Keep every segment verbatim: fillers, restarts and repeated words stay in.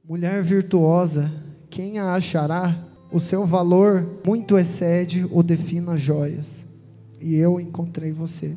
Mulher virtuosa, quem a achará? O seu valor muito excede o de finas joias. E eu encontrei você.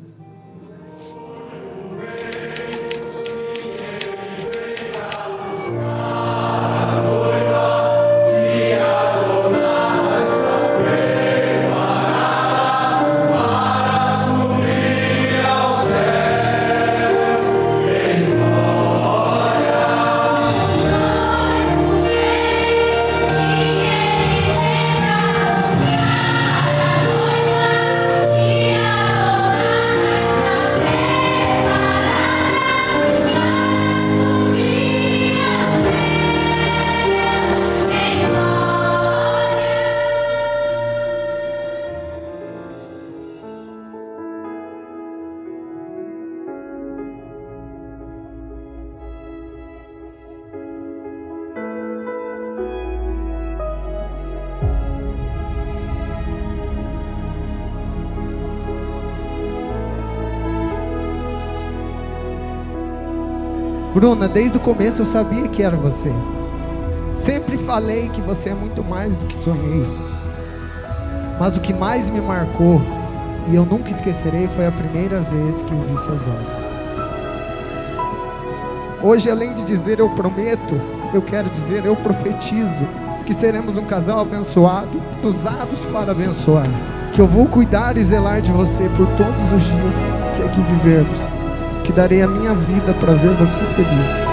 Bruna, desde o começo eu sabia que era você. Sempre falei que você é muito mais do que sonhei. Mas o que mais me marcou, e eu nunca esquecerei, foi a primeira vez que eu vi seus olhos. Hoje, além de dizer eu prometo, eu quero dizer eu profetizo que seremos um casal abençoado, usados para abençoar. Que eu vou cuidar e zelar de você por todos os dias que aqui vivermos. Que darei a minha vida para ver você feliz.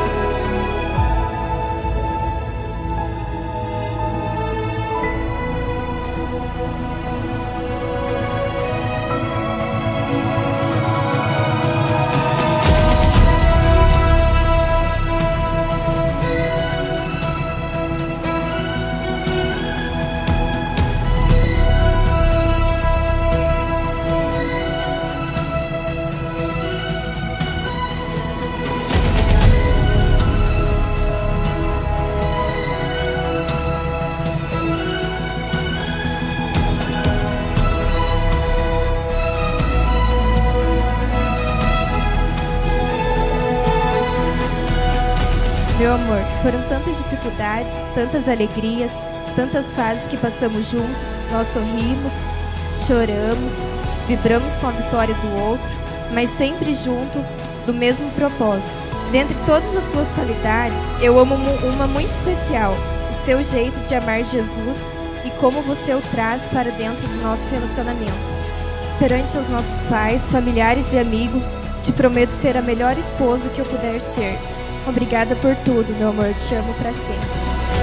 Meu amor, foram tantas dificuldades, tantas alegrias, tantas fases que passamos juntos. Nós sorrimos, choramos, vibramos com a vitória do outro, mas sempre junto do mesmo propósito. Dentre todas as suas qualidades, eu amo uma muito especial: o seu jeito de amar Jesus e como você o traz para dentro do nosso relacionamento. Perante os nossos pais, familiares e amigos, te prometo ser a melhor esposa que eu puder ser. Obrigada por tudo, meu amor. Te amo pra sempre.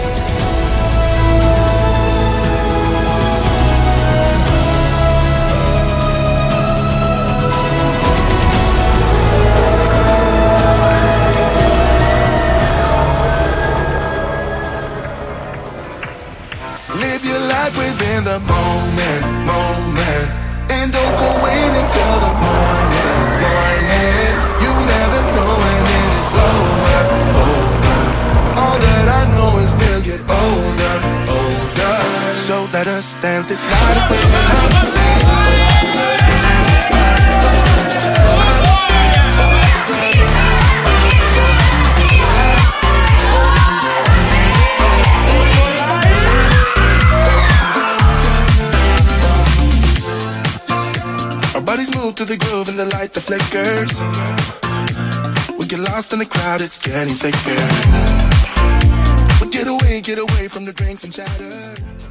Live your life within the moment, moment, and don't go wait until the morning, morning. You never know when it is over, over. All that I know is we'll get older, older. So let us dance this night away. Bodies move to the groove and the light that flickers. We get lost in the crowd, it's getting thicker. We get away, get away from the drinks and chatter.